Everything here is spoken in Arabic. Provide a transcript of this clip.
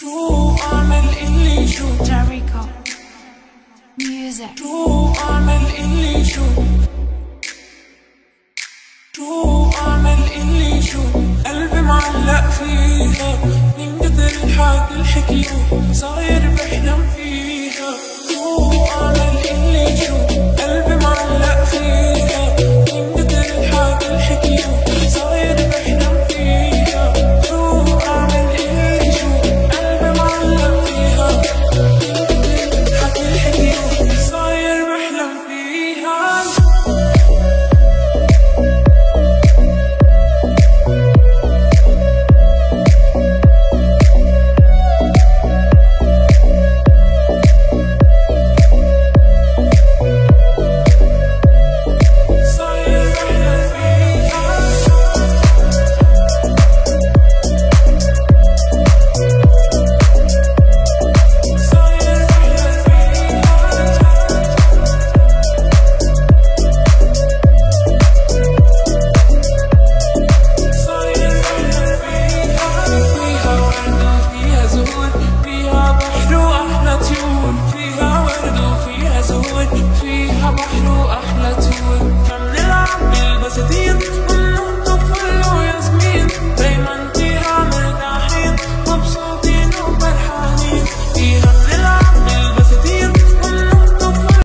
شو أعمل اللي شو Jericho Music شو أعمل اللي شو أعمل اللي شو قلبي معلق فيها من كتر الحكيو صاير بحلم فيها شو أعمل اللي